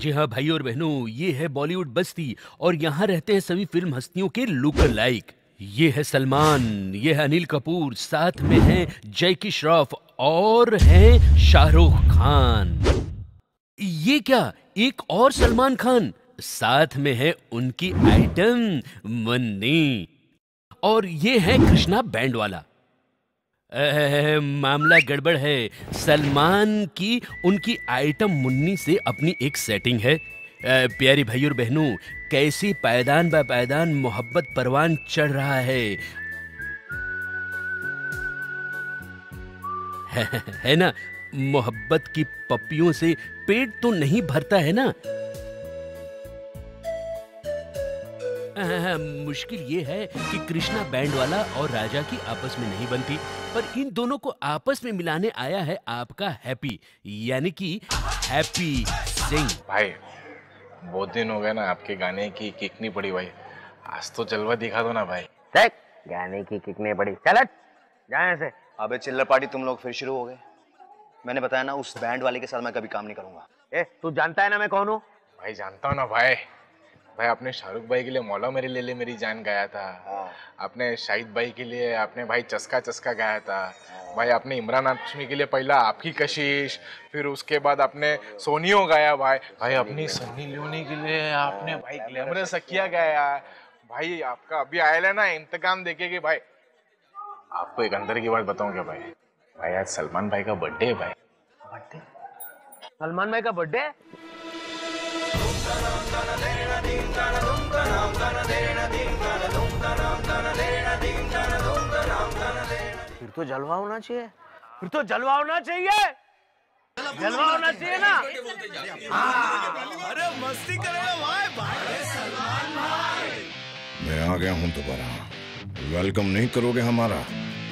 जी हाँ भाई और बहनों, ये है बॉलीवुड बस्ती और यहाँ रहते हैं सभी फिल्म हस्तियों के लुक लाइक। ये है सलमान, ये है अनिल कपूर, साथ में हैं जैकी श्रॉफ और हैं शाहरुख खान। ये क्या, एक और सलमान खान, साथ में है उनकी आइटम मुन्नी। और ये है कृष्णा बैंड वाला। मामला गड़बड़ है। सलमान की उनकी आइटम मुन्नी से अपनी एक सेटिंग है। प्यारे भाई और बहनों, कैसी पायदान बा पायदान मोहब्बत परवान चढ़ रहा है ना। मोहब्बत की पप्पियों से पेट तो नहीं भरता है ना। मुश्किल ये है कि कृष्णा बैंड वाला और राजा की आपस में नहीं बनती, पर इन दोनों को आपस में मिलाने आया है आपका हैप्पी, यानी कि हैप्पी सिंह। भाई बहुत दिन हो गए ना आपके गाने की किक नहीं पड़ी भाई, आज तो जलवा दिखा दो ना भाई। देख, गाने की किक नहीं पड़ी, चल जा यहाँ से। अबे चिल्लर पार्टी तुम लोग फिर शुरू हो गए। मैंने बताया ना उस बैंड वाले के साथ मैं कभी काम नहीं करूंगा। तू जानता है ना मैं कौन हूँ? भाई जानता हूँ ना भाई। भाई आपने शाहरुख भाई के लिए मौला मेरे ले ले मेरी जान गाया था। आपने शाहिद भाई के लिए आपने भाई चस्का चस्का गाया था। भाई आपने इमरान हाशमी के लिए पहला आपकी कशिश, फिर उसके बाद आपने सोनियो गाया। भाई अपनी सन्नी लियोनी के लिए आपने भाई ग्लैमरस सकिया गाया। भाई आपका अभी आया ना इंतकाम देखेगी भाई। आपको एक अंदर की बात बताऊं क्या भाई? भाई आज सलमान भाई का बर्थडे है भाई। बर्थडे? सलमान भाई का बर्थडे? फिर तो जलवा होना चाहिए, फिर तो जलवा होना चाहिए, जलवा होना चाहिए ना। अरे मस्ती करेगा भाई। मैं आ गया हूं दोबारा, वेलकम नहीं करोगे हमारा?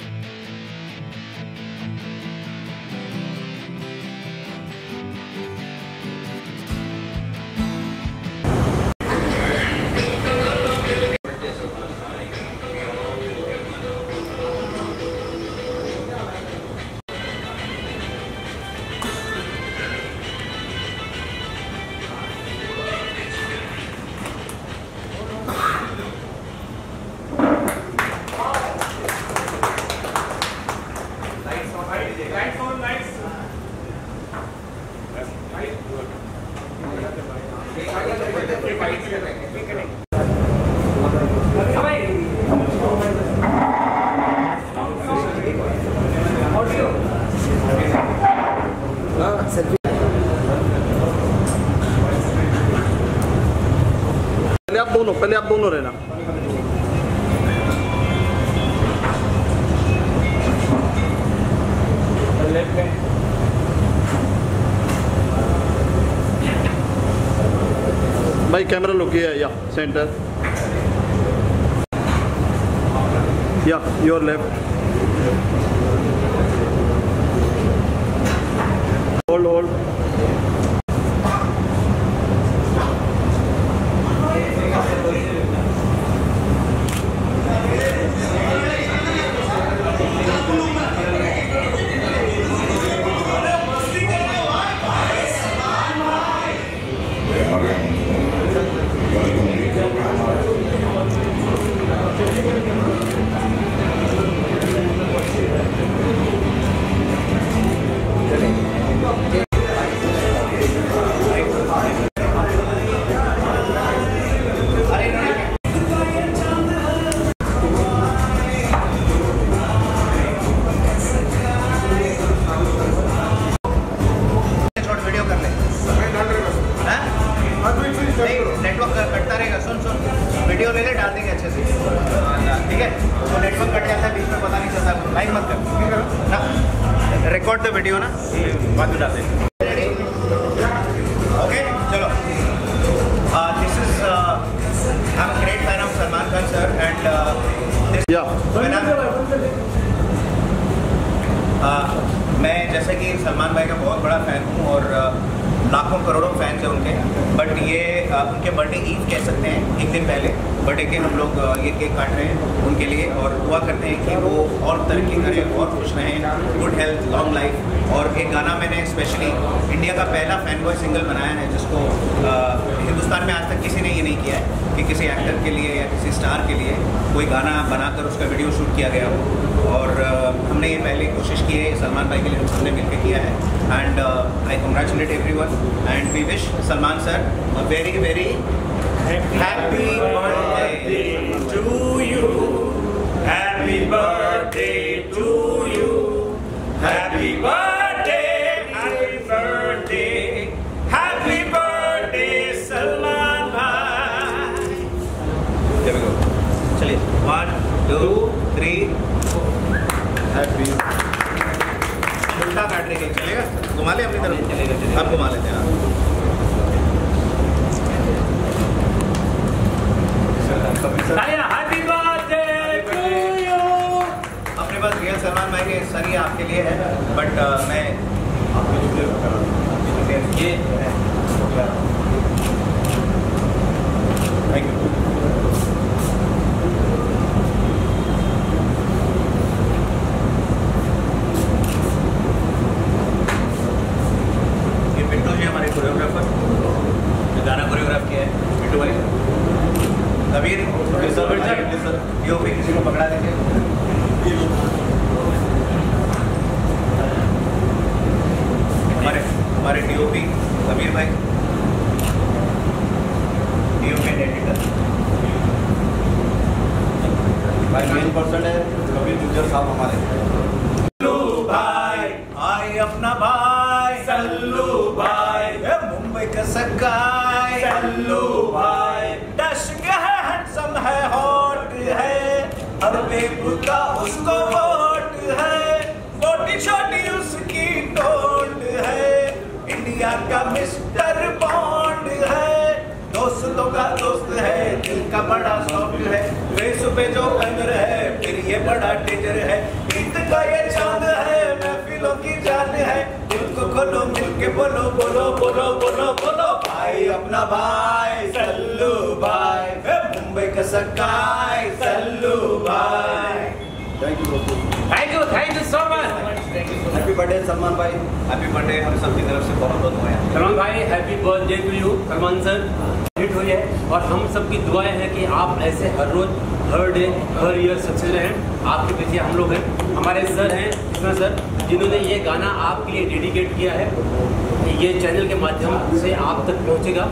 पहले आप दोनों रहना। भाई कैमरा लुक है या सेंटर या your left. Hold hold. Record the video ना, बाद में डालते हैं। ओके चलो। This is I am great fan of Salman Khan sir and मैं जैसे कि सलमान भाई का बहुत बड़ा फैन हूँ और लाखों करोड़ों फैंस हैं उनके, बट ये उनके बर्थडे ईव कह सकते हैं, एक दिन पहले बर्थडे के हम लोग ये केक काट रहे हैं उनके लिए, और दुआ करते हैं कि वो और तरक्की करें और खुश रहें, गुड हेल्थ, लॉन्ग लाइफ। और एक गाना मैंने स्पेशली इंडिया का पहला फैन बॉय सिंगल बनाया है, जिसको हिंदुस्तान में आज तक किसी ने ये नहीं किया है कि किसी एक्टर के लिए या किसी स्टार के लिए कोई गाना बनाकर उसका वीडियो शूट किया गया हो। और हमने ये पहले कोशिश की है, सलमान भाई के लिए हम सबने मिलकर किया है। And I congratulate everyone and we wish Salman sir a very very happy birthday to you, happy birthday to you, happy birthday, happy birthday, happy birthday Salman भाई। चलिए 1 2 3 हैप्पी। उल्टा काट रहे हैं, चलेगा? घुमा ले अपनी तरफ, चलेगा, अब घुमा लेते हैं। Happy birthday to you. अपने पास रियल सलमान भाई के सर आपके लिए है, बट मैं ये थैंक यू। ये पिंटू जी हमारे कोरियोग्राफर, गाना कोरियोग्राफ किया है पिंटू भाई। कबीर यो भी किसी को पकड़ा देंगे। हमारे डीओपी कबीर भाई, डीओपी एडिटर भाई, मेन पर्सन है कबीर गुज्जर साहब हमारे। सल्लू भाई, आई अपना भाई सल्लू भाई, मुंबई का सगाई सल्लू भाई, डैशिंग है, हैंडसम है, हॉट है, हर बेबुका उसको वोट है, छोटी छोटी उसकी टोट है, इंडिया का मिस्टर बॉन्ड है, दोस्तों का दोस्त है, दिल का बड़ा सॉफ्ट है, फेस पे जो अंदर है, फिर ये बड़ा डेंजर है, ईद का ये चांद है, महफिलों की जान है, दिल को खोलो मिलके बोलो बोलो बोलो बोलो बोलो, भाई अपना भाई सल्लू भाई, मुंबई का सगाई सल्लू भाई। Thank you so much. Happy birthday Salman भाई, हैप्पी बर्थडे हम सब की तरफ से बहुत बहुत दुआएं। सलमान भाई happy birthday to you. Salman sir hit हुई है और हम सब की दुआएं हैं कि आप ऐसे हर रोज, हर डे, हर ईयर सक्सेस रहें। आपके पीछे हम लोग हैं, हमारे सर हैं कृष्णा सर, जिन्होंने ये गाना आपके लिए डेडिकेट किया है। ये चैनल के माध्यम से आप तक पहुँचेगा।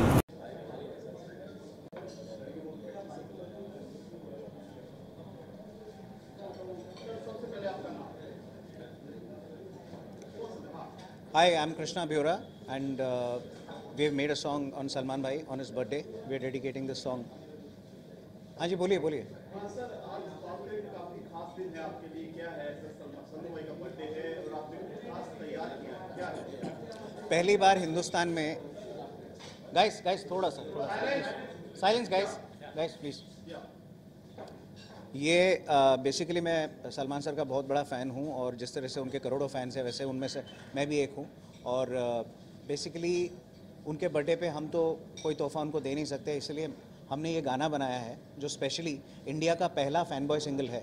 Hi, I'm Krishna Beuraa and we have made a song on Salman bhai on his birthday. We are dedicating this song. हाँ जी बोलिए बोलिए। सर आज आपके काफी खास दिन है आपके लिए, क्या है? सलमान भाई का बर्थडे है और आपने कुछ खास तैयार किया है, क्या है? पहली बार हिंदुस्तान में गाइस थोड़ा सा साइलेंस गाइस प्लीज। ये बेसिकली मैं सलमान सर का बहुत बड़ा फ़ैन हूँ और जिस तरह से उनके करोड़ों फैंस हैं वैसे उनमें से मैं भी एक हूँ। और बेसिकली उनके बर्थडे पे हम तो कोई तोहफ़ा उनको दे नहीं सकते, इसलिए हमने ये गाना बनाया है जो स्पेशली इंडिया का पहला फ़ैन बॉय सिंगल है।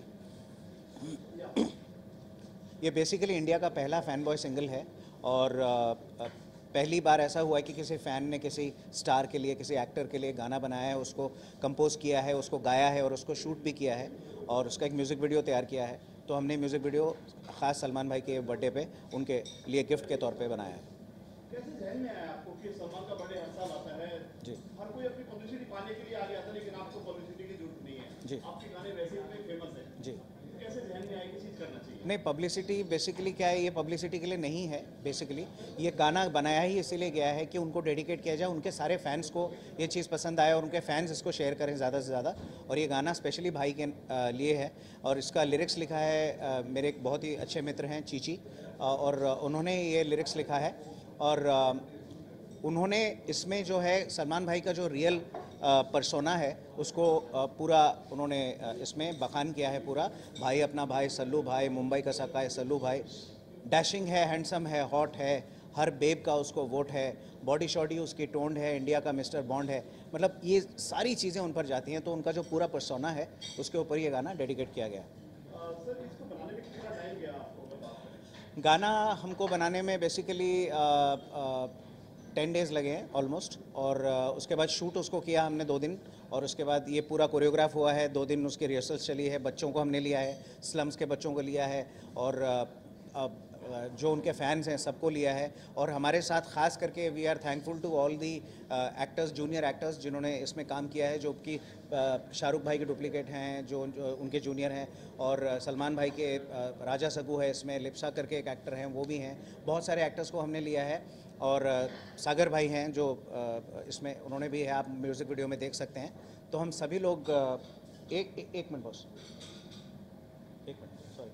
ये बेसिकली इंडिया का पहला फ़ैन बॉय सिंगल है और पहली बार ऐसा हुआ है कि किसी फ़ैन ने किसी स्टार के लिए, किसी एक्टर के लिए गाना बनाया है, उसको कंपोज किया है, उसको गाया है और उसको शूट भी किया है और उसका एक म्यूज़िक वीडियो तैयार किया है। तो हमने म्यूज़िक वीडियो ख़ास सलमान भाई के बर्थडे पे उनके लिए गिफ्ट के तौर पे बनाया है। कैसे ध्यान में आया आपको कि सलमान का बर्थडे हर साल आता है? जी। हर कोई अपनी पब्लिसिटी पाने के लिए आगे आता है, लेकिन आपको पब्लिसिटी की जरूरत नहीं है। जी। आपके गाने वैसे इतने फेमस हैं। जी। कैसे ध्यान में आया कि चीज़ करना चाहिए? नहीं, पब्लिसिटी बेसिकली क्या है, ये पब्लिसिटी के लिए नहीं है। बेसिकली ये गाना बनाया ही इसीलिए गया है कि उनको डेडिकेट किया जाए, उनके सारे फैंस को ये चीज़ पसंद आए और उनके फैंस इसको शेयर करें ज़्यादा से ज़्यादा। और ये गाना स्पेशली भाई के लिए है और इसका लिरिक्स लिखा है मेरे एक बहुत ही अच्छे मित्र हैं चीची, और उन्होंने ये लिरिक्स लिखा है और उन्होंने इसमें जो है सलमान भाई का जो रियल पर्सोना है उसको पूरा उन्होंने इसमें बखान किया है पूरा। भाई अपना भाई सल्लू भाई, मुंबई का सगाई सल्लू भाई, डैशिंग है, हैंडसम है, हॉट है, हर बेब का उसको वोट है, बॉडी शॉडी उसकी टोन्ड है, इंडिया का मिस्टर बॉन्ड है, मतलब ये सारी चीज़ें उन पर जाती हैं। तो उनका जो पूरा पर्सोना है उसके ऊपर ये गाना डेडिकेट किया गया। सर इसको बनाने में कितना टाइम गया आपको? गाना हमको बनाने में बेसिकली 10 डेज़ लगे हैं ऑलमोस्ट, और उसके बाद शूट उसको किया हमने 2 दिन, और उसके बाद ये पूरा कोरियोग्राफ हुआ है। 2 दिन उसकी रिहर्सल्स चली है, बच्चों को हमने लिया है, स्लम्स के बच्चों को लिया है, और जो उनके फैंस हैं सबको लिया है। और हमारे साथ ख़ास करके we are thankful to all the actors, junior actors जिन्होंने इसमें काम किया है, जो कि शाहरुख भाई के डुप्लीकेट हैं, जो उनके जूनियर हैं, और सलमान भाई के राजा सगू है इसमें, लिप्सा करके एक एक्टर हैं वो भी हैं। बहुत सारे एक्टर्स को हमने लिया है, और सागर भाई हैं जो इसमें उन्होंने भी है, आप म्यूज़िक वीडियो में देख सकते हैं। तो हम सभी लोग एक मिनट बॉस, एक मिनट, सॉरी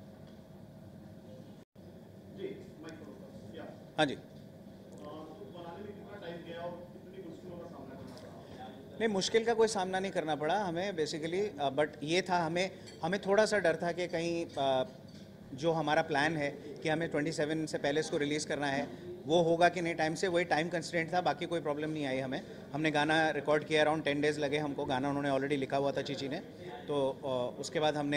जी, माइक करो या हाँ जी। बनाने में कितना टाइम गया और कितनी मुश्किलों का सामना करना पड़ा? नहीं, मुश्किल का कोई सामना नहीं करना पड़ा हमें बेसिकली, बट ये था हमें थोड़ा सा डर था कि कहीं जो हमारा प्लान है कि हमें 27 से पहले इसको रिलीज़ करना है वो होगा कि नहीं टाइम से, वही टाइम कंस्ट्रेंट था, बाकी कोई प्रॉब्लम नहीं आई हमें। हमने गाना रिकॉर्ड किया, अराउंड 10 डेज़ लगे हमको, गाना उन्होंने ऑलरेडी लिखा हुआ था चीची ने। तो उसके बाद हमने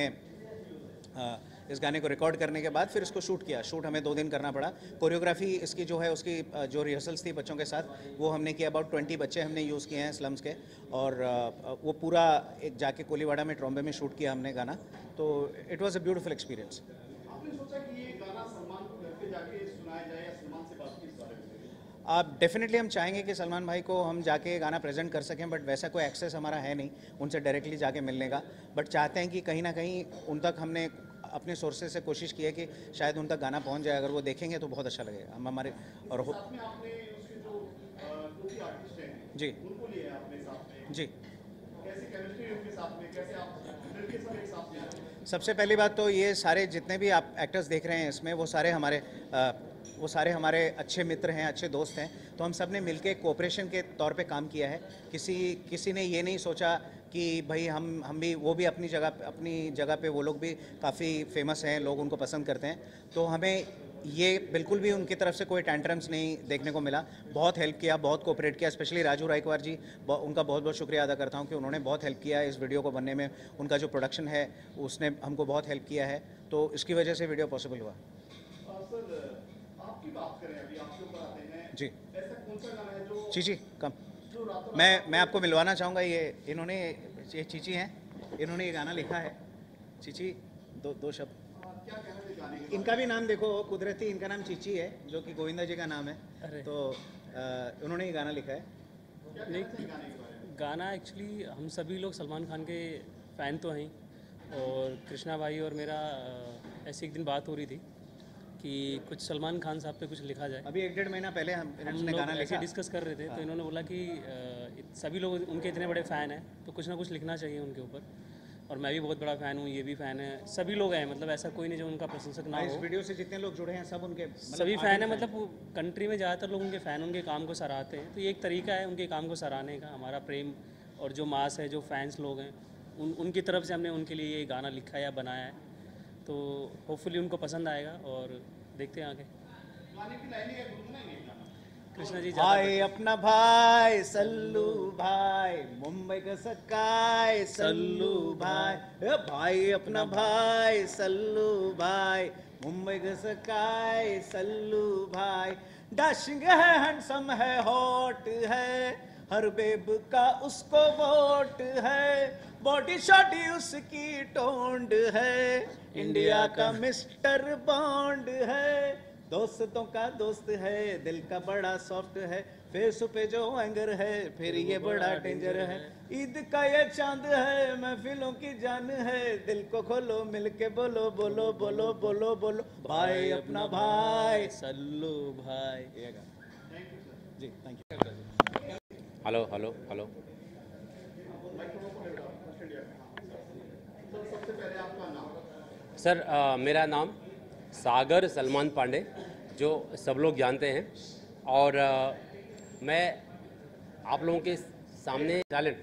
इस गाने को रिकॉर्ड करने के बाद फिर इसको शूट किया। शूट हमें 2 दिन करना पड़ा। कोरियोग्राफी इसकी जो है उसकी जो रिहर्सल्स थी बच्चों के साथ वो हमने किया, अबाउट 20 बच्चे हमने यूज़ किए हैं स्लम्स के, और वो पूरा एक जाके कोलीवाड़ा में ट्रॉम्बे में शूट किया हमने गाना। तो it was a beautiful experience. आपने सोचा कि ये गाना सलमान को घर पे जाके सुनाया जाए या सलमान से बात की इस बारे में? आप डेफिनेटली हम चाहेंगे कि सलमान भाई को हम जाके गाना प्रेजेंट कर सकें, बट वैसा कोई एक्सेस हमारा है नहीं उनसे डायरेक्टली जाके मिलने का। बट चाहते हैं कि कहीं ना कहीं उन तक हमने अपने सोर्सेज से कोशिश की है कि शायद उन तक गाना पहुंच जाए। अगर वो देखेंगे तो बहुत अच्छा लगेगा। हम हमारे और साथ में आपने उसके जो टोपी आर्टिस्ट हैं जी उनको लिए आपने साथ में, जी, कैसी केमिस्ट्री उनके साथ में, कैसे आप लड़के सब एक साथ में? सबसे पहली बात तो ये सारे जितने भी आप एक्टर्स देख रहे हैं इसमें वो सारे हमारे अच्छे मित्र हैं, अच्छे दोस्त हैं। तो हम सब ने मिलके कोऑपरेशन के तौर पे काम किया है। किसी ने ये नहीं सोचा कि भाई हम भी, वो भी अपनी जगह पे वो लोग भी काफ़ी फेमस हैं, लोग उनको पसंद करते हैं। तो हमें ये बिल्कुल भी उनकी तरफ से कोई टेंट्रम्स नहीं देखने को मिला। बहुत हेल्प किया, बहुत कोऑपरेट किया, स्पेशली राजू रायकवार जी, उनका बहुत बहुत शुक्रिया अदा करता हूँ कि उन्होंने बहुत हेल्प किया इस वीडियो को बनने में। उनका जो प्रोडक्शन है उसने हमको बहुत हेल्प किया है, तो इसकी वजह से वीडियो पॉसिबल हुआ। सर आपकी बात करें, अभी आपके ऊपर आते हैं जी, ऐसा कौन सा गाना है जो चीची कम, जो रातों मैं आपको मिलवाना चाहूँगा। ये चीची हैं, इन्होंने ये गाना लिखा है। चीची दो शब्द, क्या कहना है गाने के? इनका भी नाम देखो, कुदरती इनका नाम चीची है जो कि गोविंदा जी का नाम है। तो उन्होंने ये गाना लिखा है। गाने के बारे में? गाना एक्चुअली हम सभी लोग सलमान खान के फ़ैन तो हैं, और कृष्णा भाई और मेरा ऐसी एक दिन बात हो रही थी कि कुछ सलमान खान साहब पे कुछ लिखा जाए। अभी 1-1.5 महीना पहले हम लोग गाना ऐसे लिखा, डिस्कस कर रहे थे। तो इन्होंने बोला कि सभी लोग उनके इतने बड़े फ़ैन हैं तो कुछ ना कुछ लिखना चाहिए उनके ऊपर। और मैं भी बहुत बड़ा फ़ैन हूँ, ये भी फ़ैन है, सभी लोग हैं, मतलब ऐसा कोई नहीं जो उनका प्रशंसक ना इस हो। वीडियो से जितने लोग जुड़े हैं सब उनके सभी फ़ैन हैं, मतलब कंट्री में ज़्यादातर लोग उनके फ़ैन, उनके काम को सराहते हैं। तो ये एक तरीका है उनके काम को सराहने का, हमारा प्रेम और जो मास है, जो फैंस लोग हैं उनकी तरफ से हमने उनके लिए ये गाना लिखा या बनाया है। तो होपफुली उनको पसंद आएगा और देखते हैं आगे। गाने की लाइनें गुनगुनाएंगे? कृष्णा जी भाई अपना भाई सल्लू भाई, मुंबई का सकाय सल्लू भाई, ए भाई अपना भाई सल्लू भाई, मुंबई का सकाय सल्लू भाई। डैशिंग है, हैंडसम है, हॉट है, हर बेब का उसको वोट है, बॉडी शॉडी उसकी टोंड है, इंडिया का मिस्टर बॉन्ड है, दोस्तों का दोस्त है, दिल का बड़ा सॉफ्ट है, फेस पे जो एंगर है फिर ये बड़ा डेंजर है, ईद का ये चांद है, महफिलों की जान है, दिल को खोलो मिलके बोलो बोलो बोलो बोलो बोलो, भाई अपना भाई सल्लू भाई। जी thank you. Hello hello hello. सबसे पहले आपका नाम? सर मेरा नाम सागर सलमान पांडे, जो सब लोग जानते हैं, और मैं आप लोगों के सामने टैलेंट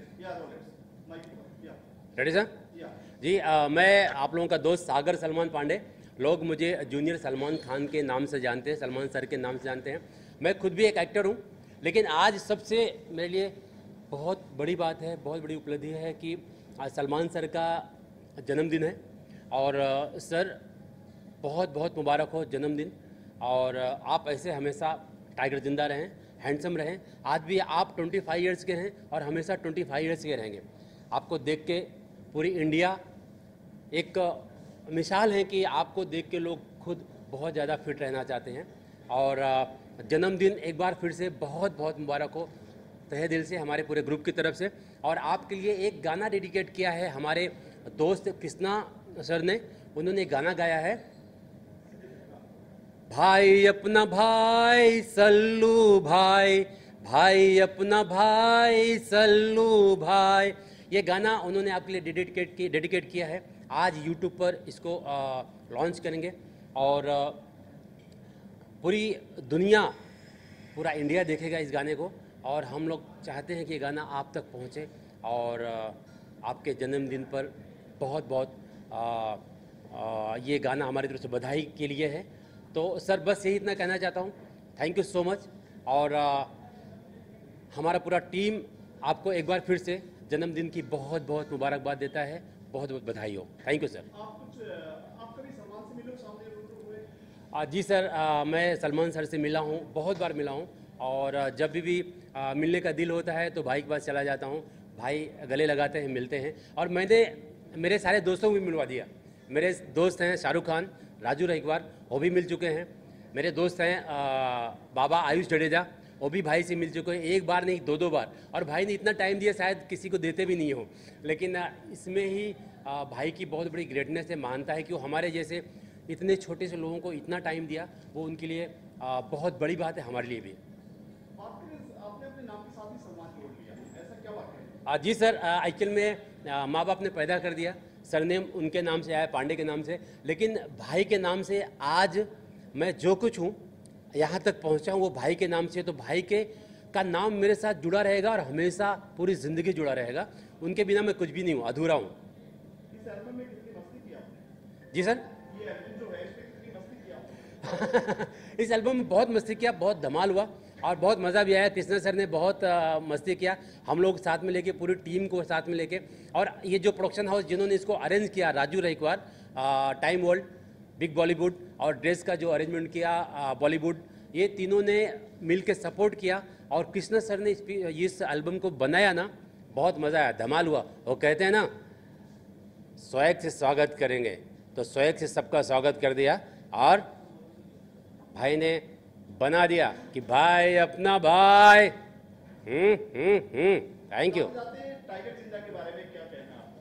रेडी सर जी, मैं आप लोगों का दोस्त सागर सलमान पांडे, लोग मुझे जूनियर सलमान खान के नाम से जानते हैं, सलमान सर के नाम से जानते हैं। मैं खुद भी एक एक्टर हूँ, लेकिन आज सबसे मेरे लिए बहुत बड़ी बात है, बहुत बड़ी उपलब्धि है कि आज सलमान सर का जन्मदिन है। और सर बहुत बहुत मुबारक हो जन्मदिन। और आप ऐसे हमेशा टाइगर जिंदा रहें, हैंडसम रहें। आज भी आप 25 इयर्स के हैं और हमेशा 25 इयर्स के रहेंगे। आपको देख के पूरी इंडिया एक मिसाल है कि आपको देख के लोग खुद बहुत ज़्यादा फिट रहना चाहते हैं। और जन्मदिन एक बार फिर से बहुत बहुत मुबारक हो तहे दिल से हमारे पूरे ग्रुप की तरफ से। और आपके लिए एक गाना डेडिकेट किया है हमारे दोस्त कृष्णा सर ने। उन्होंने गाना गाया है, भाई अपना भाई सल्लू भाई, भाई अपना भाई सल्लू भाई। ये गाना उन्होंने आपके लिए डेडिकेट किया है। आज यूट्यूब पर इसको लॉन्च करेंगे और पूरी दुनिया, पूरा इंडिया देखेगा इस गाने को। और हम लोग चाहते हैं कि ये गाना आप तक पहुँचे। और आपके जन्मदिन पर बहुत बहुत ये गाना हमारी तरफ से बधाई के लिए है। तो सर बस यही इतना कहना चाहता हूँ, थैंक यू सो मच। और हमारा पूरा टीम आपको एक बार फिर से जन्मदिन की बहुत बहुत मुबारकबाद देता है। बहुत बहुत बधाई हो। Thank you sir. आप कभी सलमान से मिले, सामने रूबरू हुए? जी सर, मैं सलमान सर से मिला हूँ, बहुत बार मिला हूँ। और जब भी मिलने का दिल होता है तो भाई के पास चला जाता हूँ, भाई गले लगाते हैं, मिलते हैं। और मैंने मेरे सारे दोस्तों को भी मिलवा दिया। मेरे दोस्त हैं शाहरुख खान, राजू रईकवार, वो भी मिल चुके हैं। मेरे दोस्त हैं बाबा आयुष जडेजा, वो भी भाई से मिल चुके हैं, एक बार नहीं 2-2 बार। और भाई ने इतना टाइम दिया शायद किसी को देते भी नहीं हो। लेकिन इसमें ही भाई की बहुत बड़ी ग्रेटनेस है, मानता है कि वो हमारे जैसे इतने छोटे से लोगों को इतना टाइम दिया, वो उनके लिए बहुत बड़ी बात है, हमारे लिए भी। आपने अपने नाम के साथ ही सलमान जोड़ लिया, ऐसा क्या बात है? जी सर, एक्चुअल में माँ बाप ने पैदा कर दिया, सरनेम उनके नाम से आया, पांडे के नाम से। लेकिन भाई के नाम से आज मैं जो कुछ हूँ, यहाँ तक पहुँचा हूँ, वो भाई के नाम से। तो भाई के का नाम मेरे साथ जुड़ा रहेगा और हमेशा पूरी ज़िंदगी जुड़ा रहेगा। उनके बिना मैं कुछ भी नहीं हूँ, अधूरा हूँ। इस एल्बम में कितनी मस्ती की आपने? जी सर, ये एल्बम जो है इसमें कितनी मस्ती की आपने? इस एल्बम में बहुत मस्ती किया, बहुत धमाल हुआ और बहुत मज़ा भी आया। कृष्णा सर ने बहुत मस्ती किया, हम लोग साथ में लेके, पूरी टीम को साथ में लेके। और ये जो प्रोडक्शन हाउस जिन्होंने इसको अरेंज किया, Raju Raikwar, time world, big Bollywood, और ड्रेस का जो अरेंजमेंट किया बॉलीवुड, ये तीनों ने मिल के सपोर्ट किया। और कृष्णा सर ने इस एल्बम को बनाया ना, बहुत मज़ा आया, धमाल हुआ। वो कहते हैं ना, स्वैग से स्वागत करेंगे, तो स्वैग से सबका स्वागत कर दिया। और भाई ने बना दिया कि भाई अपना भाई। थैंक यू टाइगर जिंदा के बारे में क्या कहना है?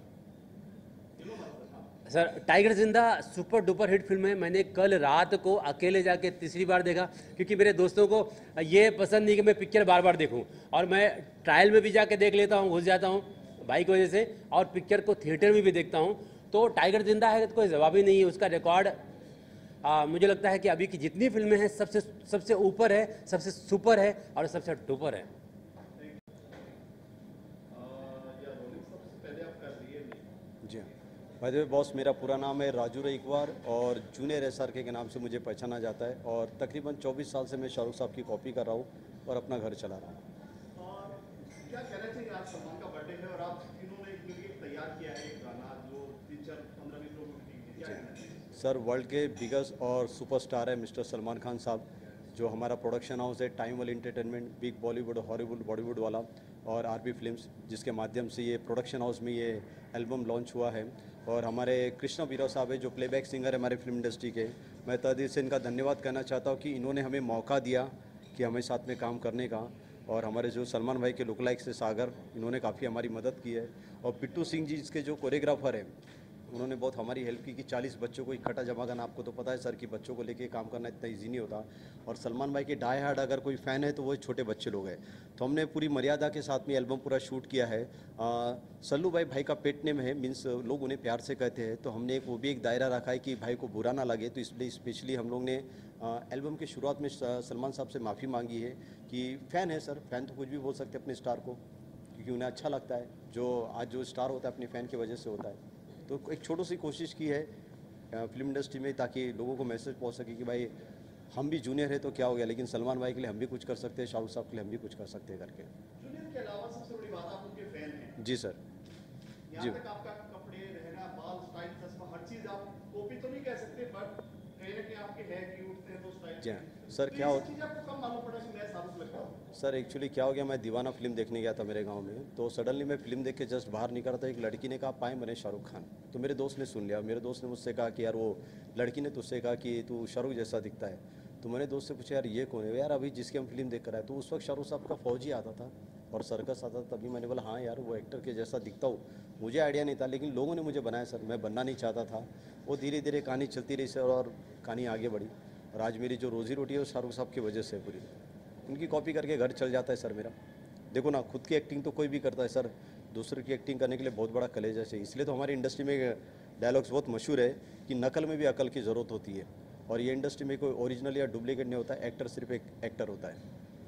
Sir. Tiger Zinda super duper hit film है। मैंने कल रात को अकेले जाके तीसरी बार देखा, क्योंकि मेरे दोस्तों को ये पसंद नहीं कि मैं पिक्चर बार बार देखूं। और मैं ट्रायल में भी जाके देख लेता हूं, घुस जाता हूं भाई की वजह से, और पिक्चर को थिएटर में भी देखता हूं। तो टाइगर जिंदा है तो कोई जवाब ही नहीं है। उसका रिकॉर्ड मुझे लगता है कि अभी की जितनी फिल्में हैं सबसे ऊपर है, सबसे सुपर है और सबसे डुपर है। जी हाँ, भाई द वे बॉस, मेरा पूरा नाम है राजू रईकवार और जूनियर SRK के नाम से मुझे पहचाना जाता है। और तकरीबन 24 साल से मैं शाहरुख साहब की कॉपी कर रहा हूँ और अपना घर चला रहा हूँ। और क्या कहना चाहिए, आज सलमान का बर्थडे है और आप तीनों ने मिलकर तैयार किया है एक गाना जो 3-4-15-20 लोगों की टीम है, क्या कहना चाहिए? सर, वर्ल्ड के बिगेस्ट और सुपरस्टार है मिस्टर सलमान खान साहब, जो हमारा प्रोडक्शन हाउस है टाइम वाली entertainment, big Bollywood, Hollywood, Bollywood वाला, और RB फिल्म्स, जिसके माध्यम से ये प्रोडक्शन हाउस में ये एल्बम लॉन्च हुआ है। और हमारे कृष्णा बीरा साहब है जो प्लेबैक सिंगर है हमारे फिल्म इंडस्ट्री के। मैं तहे दिल से इनका धन्यवाद करना चाहता हूँ कि इन्होंने हमें मौका दिया कि हमें साथ में काम करने का। और हमारे जो सलमान भाई के लुक लाइक से सागर, इन्होंने काफ़ी हमारी मदद की है। और पिट्टू सिंह जी इसके जो कोरियोग्राफर है, उन्होंने बहुत हमारी हेल्प की कि 40 बच्चों को इकट्ठा जमा करना, आपको तो पता है सर कि बच्चों को लेके काम करना इतना इजी नहीं होता। और सलमान भाई के डाई हार्ड अगर कोई फ़ैन है तो वो छोटे बच्चे लोग हैं। तो हमने पूरी मर्यादा के साथ में एल्बम पूरा शूट किया है। सल्लू भाई का पेट नेम है, मीन्स लोग उन्हें प्यार से कहते हैं। तो हमने वो भी एक दायरा रखा है कि भाई को बुरा ना लगे, तो इसलिए स्पेशली हम लोग ने एल्बम के शुरुआत में सलमान साहब से माफ़ी मांगी है कि फ़ैन है सर, फ़ैन तो कुछ भी बोल सकते हैं अपने स्टार को, क्योंकि उन्हें अच्छा लगता है। जो आज जो स्टार होता है अपने फ़ैन की वजह से होता है। तो एक छोटी सी कोशिश की है फिल्म इंडस्ट्री में, ताकि लोगों को मैसेज पहुंच सके कि भाई हम भी जूनियर है तो क्या हो गया, लेकिन सलमान भाई के लिए हम भी कुछ कर सकते हैं, शाहरुख साहब के लिए हम भी कुछ कर सकते हैं करके। जूनियर के अलावा सबसे बड़ी बात आप उनके फैन हैं। जी सर। यहाँ तक आपका कपड़े, रहना, बाल, स्टाइल, चश्मा, हर चीज आप कॉपी तो नहीं कह सकते, बट कहीं ना कहीं आपके है कि उठते हैं वो स्टाइल। जी हाँ सर। क्या हो आपको कम मालूम पड़ा कि मैं शाहरुख लगता हूँ? सर एक्चुअली क्या हो गया, मैं दीवाना फिल्म देखने गया था मेरे गांव में, तो सडनली मैं फिल्म देख के जस्ट बाहर निकला था, एक लड़की ने कहा पाए बने शाहरुख खान। तो मेरे दोस्त ने सुन लिया, मेरे दोस्त ने मुझसे कहा कि यार वो लड़की ने तुझसे कहा कि तू शाहरुख जैसा दिखता है। तो मैंने दोस्त से पूछा यार ये कौन है, यार अभी जिसकी हम फिल्म देख कर आए। तो उस वक्त शाहरुख साहब का फौजी आता था और सर्कस आता था, तभी मैंने बोला हाँ यार वो एक्टर के जैसा दिखता हूँ। मुझे आइडिया नहीं था, लेकिन लोगों ने मुझे बनाया सर, मैं बनना नहीं चाहता था। वो धीरे धीरे कहानी चलती रही सर, और कहानी आगे बढ़ी, और आज मेरी जो रोजी रोटी है वो शाहरुख साहब की वजह से पूरी। उनकी कॉपी करके घर चल जाता है सर मेरा। देखो ना, खुद की एक्टिंग तो कोई भी करता है सर, दूसरे की एक्टिंग करने के लिए बहुत बड़ा कलेजा चाहिए। इसलिए तो हमारी इंडस्ट्री में डायलॉग्स बहुत मशहूर है कि नकल में भी अकल की ज़रूरत होती है, और ये इंडस्ट्री में कोई ओरिजिनल या डुप्लीकेट नहीं होता है, एक्टर सिर्फ एक एक्टर होता है।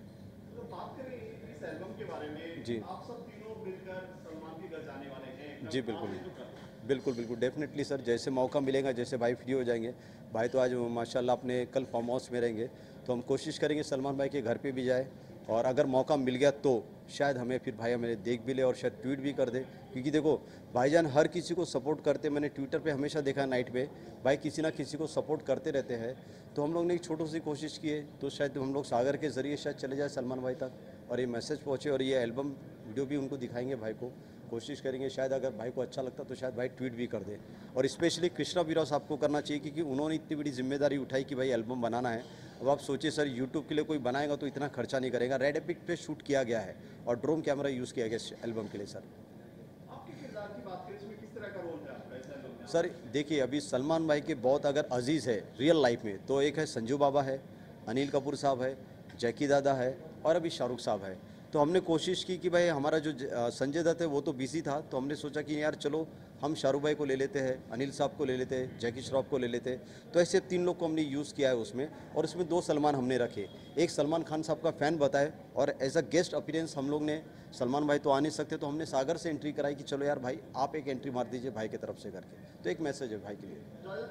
तो बात करें इस एल्बम के बारे में, जी आप सब तीनों मिलकर सलमान के घर जाने वाले हैं। जी बिल्कुल बिल्कुल बिल्कुल डेफिनेटली सर, जैसे मौका मिलेगा, जैसे भाई फ्री हो जाएंगे, भाई तो आज माशाल्लाह अपने कल फार्म हाउस में रहेंगे, तो हम कोशिश करेंगे सलमान भाई के घर पे भी जाए, और अगर मौका मिल गया तो शायद हमें फिर भाई हमें देख भी ले और शायद ट्वीट भी कर दे। क्योंकि देखो भाईजान हर किसी को सपोर्ट करते, मैंने ट्विटर पे हमेशा देखा नाइट पे भाई किसी ना किसी को सपोर्ट करते रहते हैं। तो हम लोग ने एक छोटी सी कोशिश की है, तो शायद हम लोग सागर के ज़रिए शायद चले जाए सलमान भाई तक, और ये मैसेज पहुँचे, और ये एल्बम वीडियो भी उनको दिखाएंगे भाई को। कोशिश करेंगे शायद अगर भाई को अच्छा लगता तो शायद भाई ट्वीट भी कर दे। और स्पेशली कृष्णा बीरा साहब को करना चाहिए, क्योंकि उन्होंने इतनी बड़ी जिम्मेदारी उठाई कि भाई एल्बम बनाना है। अब आप सोचिए सर, यूट्यूब के लिए कोई बनाएगा तो इतना खर्चा नहीं करेगा, रेड एपिक पे शूट किया गया है और ड्रोन कैमरा यूज़ किया गया एल्बम के लिए। सर आपके किरदार की बात करें, इसमें किस तरह का रोल है आपका इस एल्बम में? सर देखिए, अभी सलमान भाई के बहुत अगर अजीज़ है रियल लाइफ में, तो एक है संजू बाबा है, अनिल कपूर साहब है, जैकी दादा है, और अभी शाहरुख साहब है। तो हमने कोशिश की कि भाई हमारा जो संजय दत्त है वो तो बिजी था, तो हमने सोचा कि यार चलो हम शाहरुख भाई को ले लेते हैं, अनिल साहब को ले लेते हैं, जैकी श्रॉफ को ले लेते हैं। तो ऐसे 3 लोग को हमने यूज़ किया है उसमें, और उसमें 2 सलमान हमने रखे, एक सलमान खान साहब का फ़ैन बताए, और एज अ गेस्ट अपीयरेंस हम लोग ने, सलमान भाई तो आ नहीं सकते, तो हमने सागर से एंट्री कराई कि चलो यार भाई आप एक एंट्री मार दीजिए भाई की तरफ से करके। तो एक मैसेज है भाई के लिए।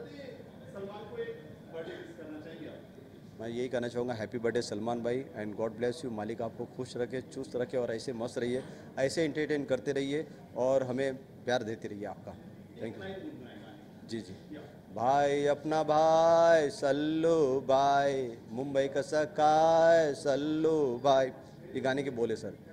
सलमान को एक बर्थडे विश करना चाहिए आप? मैं यही कहना चाहूँगा, हैप्पी बर्थडे सलमान भाई, एंड गॉड ब्लेस यू। मालिक आपको खुश रखे, चुस्त रखे, और ऐसे मस्त रहिए, ऐसे एंटरटेन करते रहिए, और हमें प्यार देते रहिए आपका। Thank you. जी जी। भाई अपना भाई सल्लू भाई, मुंबई का सकाय सल्लू भाई, ये गाने के बोले सर।